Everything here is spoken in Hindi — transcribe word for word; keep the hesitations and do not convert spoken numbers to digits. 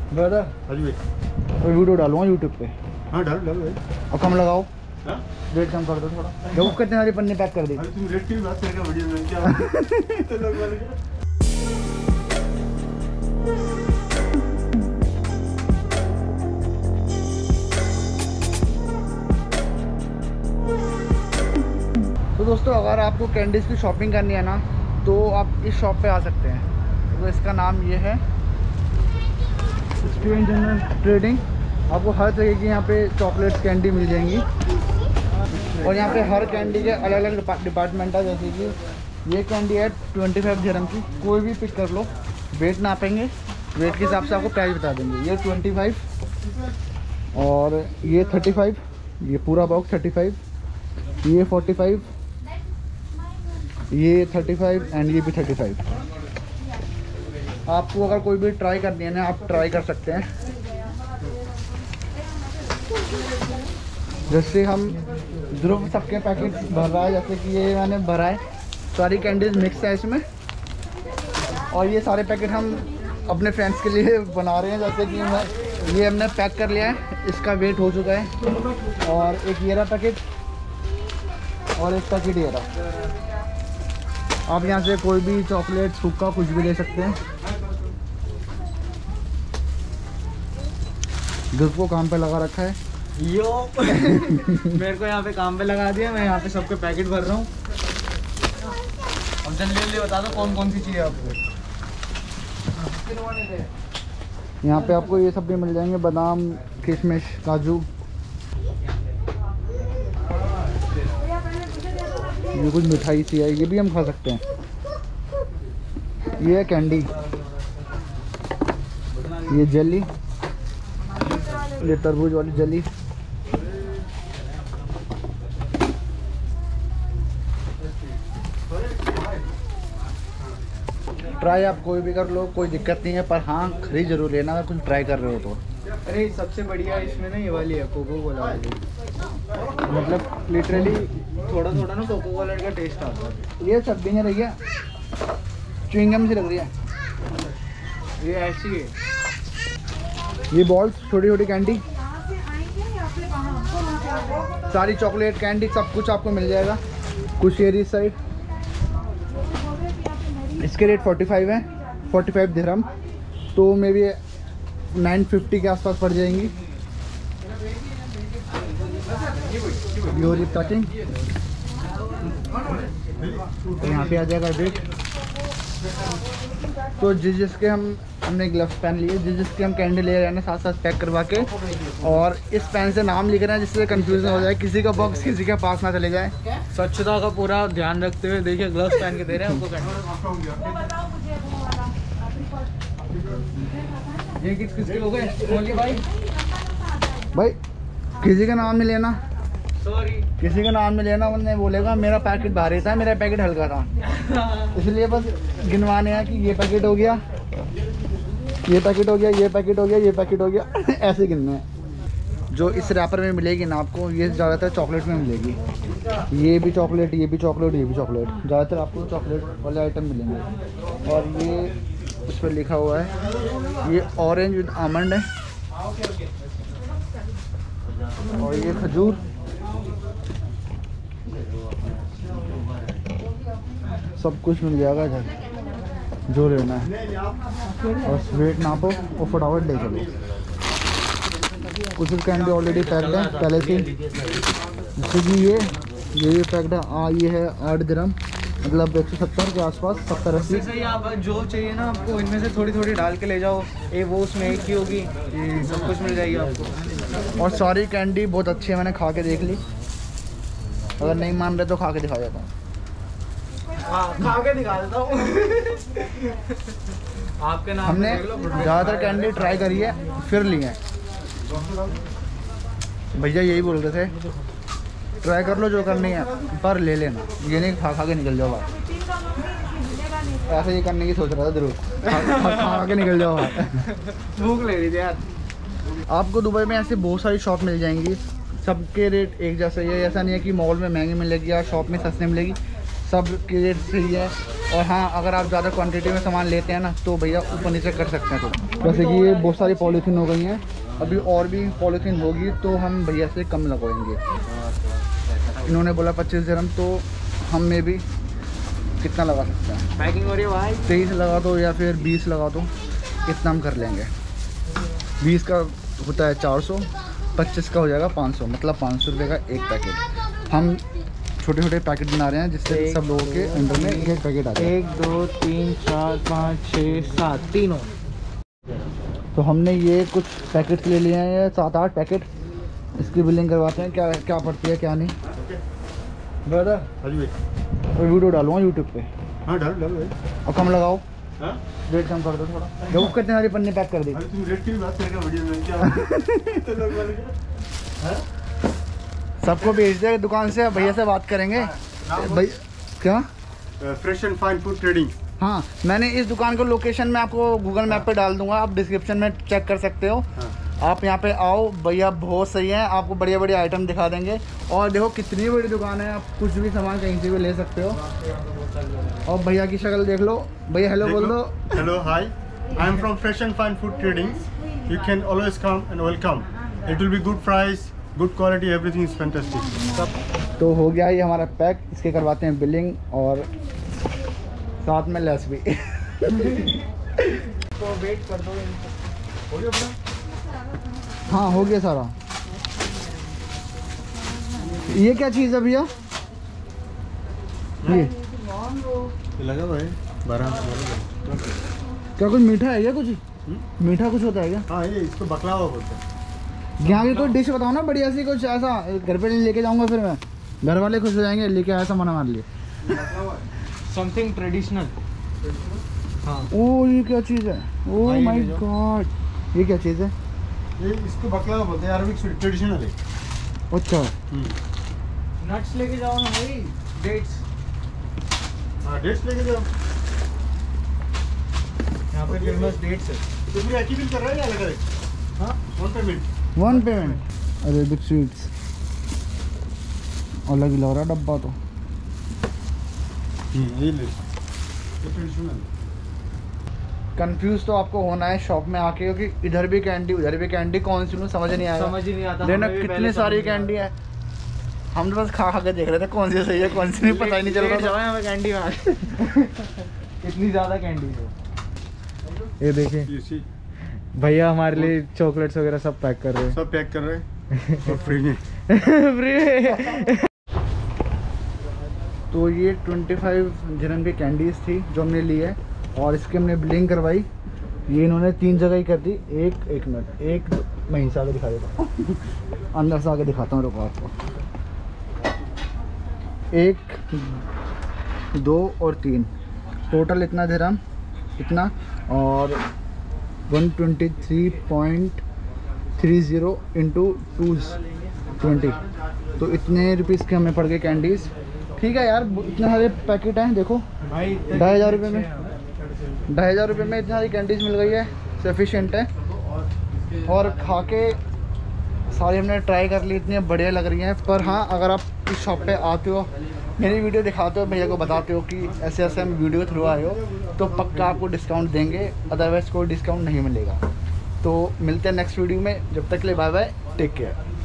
ब्रदर हाँ जी भाई, कोई वीडियो डालूंगा यूट्यूब पे। हाँ डालो डालो भाई। और कम लगाओ, हाँ? रेट कम कर दो थोड़ा। देखो कितने सारी पन्ने पैक कर दी। अरे तुम रेट की भी बात करेगा वीडियो में क्या? तो लोग बोलेंगे तो दोस्तों, अगर आपको कैंडीज़ की शॉपिंग करनी है ना, तो आप इस शॉप पे आ सकते हैं। तो इसका नाम ये है स्ट्रेंज जनरल ट्रेडिंग। आपको हर तरह की यहाँ पे चॉकलेट्स कैंडी मिल जाएंगी। और यहाँ पे हर कैंडी के अलग अलग डिपार्टमेंट है। जैसे कि ये कैंडी है ट्वेंटी फाइव दिरहम की, कोई भी पिक कर लो। वेट नापेंगे, वेट के हिसाब से आपको प्राइस बता देंगे। ये ट्वेंटी फाइव और ये थर्टी फाइव, ये पूरा बॉक्स थर्टी फाइव, ये फोर्टी फाइव, ये थर्टी फाइव एंड ये भी थर्टी फाइव। आपको अगर कोई भी ट्राई करनी है ना, आप ट्राई कर सकते हैं। जैसे हम ध्रुव सबके पैकेट भर रहा है, जैसे कि ये मैंने भरा है। सारी कैंडीज मिक्स है इसमें। और ये सारे पैकेट हम अपने फ्रेंड्स के लिए बना रहे हैं। जैसे कि मैं ये हमने पैक कर लिया है, इसका वेट हो चुका है। और एक ये रहा पैकेट और एक पैकेट ये रहा। आप यहाँ से कोई भी चॉकलेट, सूखा कुछ भी ले सकते हैं। ध्रुव को काम पे लगा रखा है। यो मेरे को यहाँ पे काम पे लगा दिया। मैं यहाँ पे सबके पैकेट भर रहा हूँ। अब जल्दी जल्दी बता दो कौन कौन सी चाहिए आपको। यहाँ पे आपको ये सब भी मिल जाएंगे, बादाम, किशमिश, काजू। ये कुछ मिठाई सी है, ये भी हम खा सकते हैं। ये है कैंडी, ये जेली, ये तरबूज वाली जेली। ट्राई आप कोई भी कर लो, कोई दिक्कत नहीं है। पर हाँ, खरीद जरूर लेना अगर कुछ ट्राई कर रहे हो तो। अरे सबसे बढ़िया इसमें ना ये वाली है, कोको कोला वाली। मतलब लिटरली थोड़ा थोड़ा ना कोको कोला का टेस्ट आता है। ये सब भी नहीं रही है, च्युइंगम सी लग रही है। ये ऐसी है। ये बॉल्स, छोटी छोटी कैंडी, सारी चॉकलेट कैंडी सब कुछ आपको मिल जाएगा। कुछ एरी साइड। इसके रेट फोर्टी फाइव है, फोर्टी फाइव दिरहम, तो मे बी नाइन फिफ्टी के आसपास पड़ जाएंगी। योरी पैकिंग यहाँ पे आ जाएगा रेट। तो जिस जिसके हम हमने ग्लव्स पहन लिए, जिस जिसके हम कैंडी ले रहे हैं ना, साथ साथ पैक करवा के। और इस पेन से नाम लिख रहे हैं जिससे कंफ्यूजन हो जाए, किसी का बॉक्स किसी के पास ना चले जाए। स्वच्छता का पूरा ध्यान रखते हुए देखिए ग्लव्स पहन के दे रहे हैं हमको कैंडी। ये किस किस के हो गए बोलिए भाई। भाई किसी का नाम नहीं लेना, सॉरी। किसी का नाम नहीं लेना, वरना बोलेगा मेरा पैकेट भारी था, मेरा पैकेट हल्का था। इसलिए बस गिनवाने हैं कि ये पैकेट हो गया, ये पैकेट हो गया, ये पैकेट हो गया, ये पैकेट हो गया। ऐसे गिनने हैं। जो इस रैपर में मिलेगी ना आपको, ये ज़्यादातर चॉकलेट में मिलेगी। ये भी चॉकलेट, ये भी चॉकलेट, ये भी चॉकलेट। ज़्यादातर आपको चॉकलेट वाले आइटम मिलेंगे। और ये उस पर लिखा हुआ है, ये ऑरेंज विद आमंड है। और ये खजूर, सब कुछ मिल जाएगा इधर जो लेना है। और वेट नापो और फटाफट ले चलो। कुछ कैंडी ऑलरेडी पैक्ड है पहले से। जैसे कि ये ये भी पैक्ड है। आ ये है आठ दिरहम, मतलब एक सौ सत्तर के आसपास, सत्तर अस्सी। सही। आप जो चाहिए ना आपको इनमें से थोड़ी थोड़ी डाल के ले जाओ। ये वो उसमें एक ही होगी, ये सब कुछ मिल जाएगी आपको। और सारी कैंडी बहुत अच्छी है, मैंने खा के देख ली। अगर नहीं मान रहे तो खा के दिखा देता हूँ। हाँ, खा के दिखा देता हूँ। आपके नाम हमने ज़्यादातर कैंडी ट्राई करी है, फिर ली है। भैया यही बोल रहे थे, ट्राई कर लो जो करनी है, पर ले लेना। ये नहीं खा खा के निकल जाओ बाहर। ऐसे ही करने की सोच रहा था ध्रुव, खा खा खा के निकल जाओ बाहर। भूख ले रही थी यार। आपको दुबई में ऐसे बहुत सारी शॉप मिल जाएंगी, सबके रेट एक जैसे ही है। ऐसा नहीं है कि मॉल में महंगी मिलेगी या शॉप में सस्ती मिलेगी। सब के रेट सही है। और हाँ, अगर आप ज़्यादा क्वांटिटी में सामान लेते हैं ना तो भैया ऊपर नीचे कर सकते हैं। तो जैसे कि ये बहुत सारी पॉलीथीन हो गई हैं, अभी और भी पॉलीथीन होगी तो हम भैया से कम लगवाएंगे। इन्होंने बोला पच्चीस दिरहम, तो हम में भी कितना लगा सकते हैं? पैकिंग हो रही है भाई। तेईस लगा दो या फिर बीस लगा दो, इतना हम कर लेंगे। बीस का होता है चार सौ, पच्चीस का हो जाएगा पाँच सौ, मतलब पाँच सौ रुपये का एक पैकेट। हम छोटे छोटे पैकेट बना रहे हैं जिससे सब लोगों के अंदर में एक पैकेट आ जाए। एक दो तीन चार पाँच छः सात, तीनों। तो हमने ये कुछ पैकेट ले लिए हैं, ये सात आठ पैकेट। इसकी बिलिंग करवाते हैं, क्या क्या पड़ती है क्या नहीं। ब्रदर हाँ जी भाई। और वीडियो डालूंगा यूट्यूब पे। हाँ डाल डाल भाई। और कम लगाओ, हाँ रेट कम कर दो थोड़ा। देखो कितने सारी पन्नी पैक कर दी। अरे तुम रेट की भी बात करेगा वीडियो में क्या? तो लोग बोले क्या? हाँ? सबको भेज दे दुकान से, भैया से बात करेंगे। भाई क्या? Fresh and fine food trading. हाँ, मैंने इस दुकान को लोकेशन में आपको गूगल मैप पे डाल दूंगा, आप डिस्क्रिप्शन में चेक कर सकते हो। हाँ। आप यहाँ पे आओ, भैया बहुत सही है, आपको बढ़िया बढ़िया आइटम दिखा देंगे। और देखो कितनी बड़ी दुकान है, आप कुछ भी सामान कहीं से भी ले सकते हो। और भैया की शक्ल देख लो। भैया हेलो बोल दो। Hello hi, I am from fresh and fine food trading. You can always come and welcome. It will be good price, good quality, everything is fantastic. तो हो गया ये हमारा पैक, इसके करवाते हैं बिलिंग और साथ में लेस भी। तो वेट कर दो। हो गया अपना? हाँ हो गया सारा। ये क्या चीज़ है भैया? ये लगा भाई बारह। क्या कुछ मीठा है क्या? कुछ मीठा कुछ होता है क्या? हाँ ये इसको बकलावा बोलते हैं। यहाँ की कोई डिश बताओ ना बढ़िया सी, कुछ ऐसा। घर पे लेके जाऊंगा फिर मैं, घर वाले खुश हो जाएंगे, लेके आया सामान हमारे लिए। Something traditional. हाँ। ओ ये क्या चीज़ है? ओ भाई, माय ले जाओ। गॉड, ये क्या चीज़ है? ये इसको बकलावा बोलते हैं, अरबिक स्वीट ट्रेडिशनल है। अच्छा, नट्स लेके जाओ ना भाई, डेट्स। हाँ डेट्स लेके जाओ। यहाँ पे फेमस डेट्स है। तो फिर एक ही बिल कर रहा है या अलग अलग? हाँ, वन पेमेंट। One payment. अरे बिग स्वीट्स अलग ही लग रहा डब्बा तो। ये ले, ये ट्रेडिशनल। कंफ्यूज तो आपको होना है शॉप में आके, क्योंकि इधर भी कैंडी उधर भी कैंडी, कौन सी लूँ समझ नहीं आया। समझ ही नहीं आता। देखना हमें भी कितनी पहले सारी समझ नहीं कैंडी है। हम तो बस खा खा के देख रहे थे कौन सी सही है कौन सी नहीं, पता ही नहीं चल रहा था। हमें कैंडी में इतनी ज़्यादा कैंडी है। ये देखिए You see, भैया हमारे लिए चॉकलेट्स वगैरह सब पैक कर रहे हैं। सब पैक कर रहे हैं और फ्री में। फ्री। तो ये पच्चीस दिरहम की कैंडीज थी जो हमने ली है, और इसकी हमने बिलिंग करवाई। ये इन्होंने तीन जगह ही कर दी। एक एक मिनट, एक मैं हिंसा आगे दिखा देता हूँ। अंदर से आगे दिखाता हूँ, रुको आपको। एक, दो और तीन, टोटल इतना दिरहम, इतना। और one twenty three point three zero into two twenty, तो इतने रुपीज़ के हमें पड़ गए कैंडीज़। ठीक है यार, इतने सारे पैकेट हैं देखो, भाई ढाई हज़ार रुपये में ढाई हज़ार रुपये में इतनी सारी कैंडीज़ मिल गई है, सफिशिएंट है। और खा के सारी हमने ट्राई कर ली, इतनी बढ़िया लग रही हैं। पर हाँ, अगर आप इस शॉप पे आते हो, मेरी वीडियो दिखाते हो, भैया को बताते हो कि ऐसे ऐसे हम वीडियो थ्रू आए हो, तो पक्का आपको डिस्काउंट देंगे, अदरवाइज़ कोई डिस्काउंट नहीं मिलेगा। तो मिलते हैं नेक्स्ट वीडियो में, जब तक के लिए बाय बाय, टेक केयर।